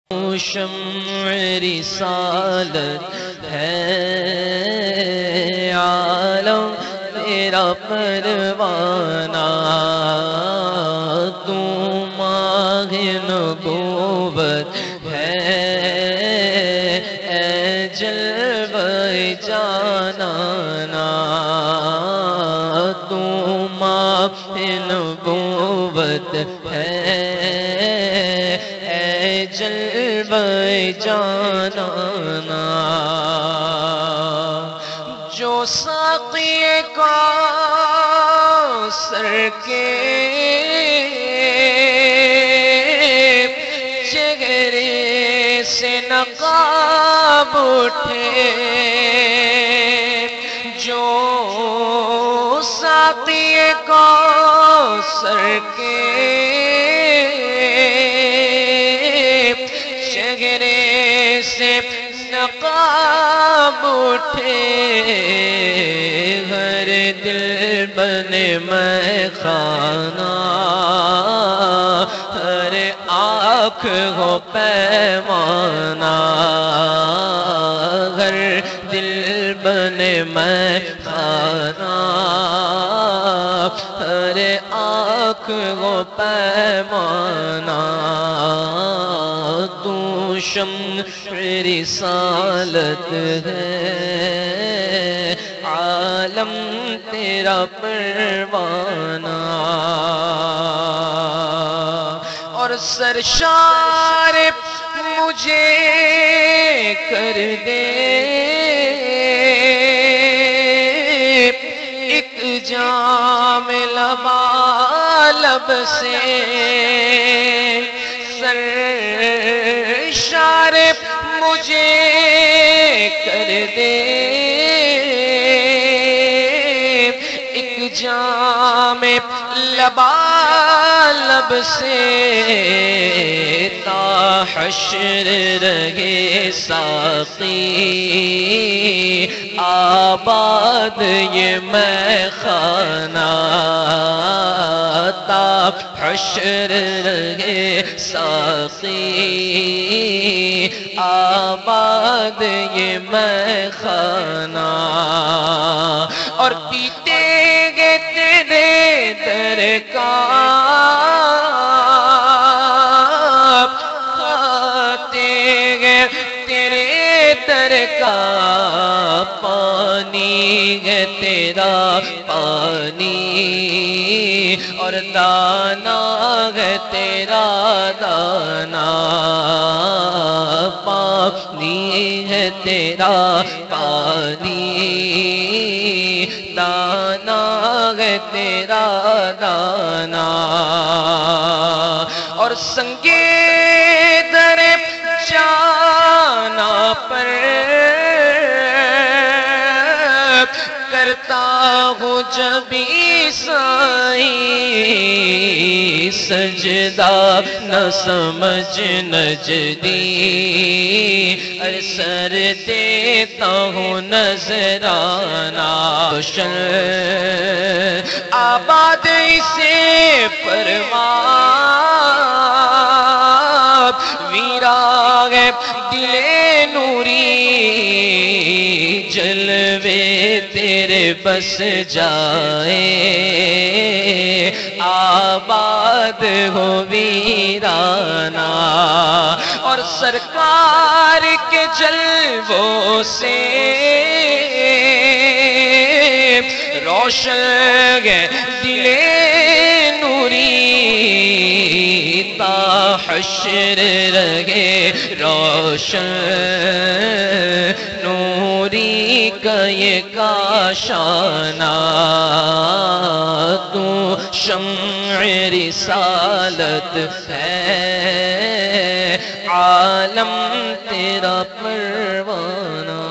شمع رسالت ہے عالم تیرا پروانہ، تو ماہ نبوت ہے اے جلوہ جانانا، تو ماہ نبوت ہے جلوہ جانانا، جو ساقی کوثر کے چہرے سے نقاب اٹھے، جو ساقی کوثر کے سے نقاب اٹھے، ہر دل بنے میں خانہ، ہر آنکھ ہو پیمانہ، ہر دل بنے میں خانہ، ہر آنکھ ہو پیمانہ، تو شمع رسالت ہے عالم تیرا پروانہ، اور سرشار مجھے کر دے ایک جام لبالب سے، سرشار مجھے کر دے ایک جام لبالب سے، تا حشر رہے ساقی آباد یہ میں خانہ، تا حشر رہے ساقی آباد یہ میں خانہ، اور پیتے گے تیرے در کا کھاتے گے تیرے در کا پانی ہے تیرا پانی، اور دانا ہے تیرا دانا، پانی ہے تیرا پانی، دانا ہے تیرا دانا، اور سنگے در جانا پر کرتا ہوں جبھی سائی سجدہ نہ سمجھ نجدی، سر دیتا ہوں نذرانہ، آباد اسے پروان ویراغ دل نوری، جلوے تیرے بس جائے آباد ہو ویرانہ، اور سرکار کے جلووں سے روشن ہے دل نوری، تا حشر رہے روشن نوری کا یہ کاشانہ، تو شمع رسالت ہے عالم تیرا پروانہ۔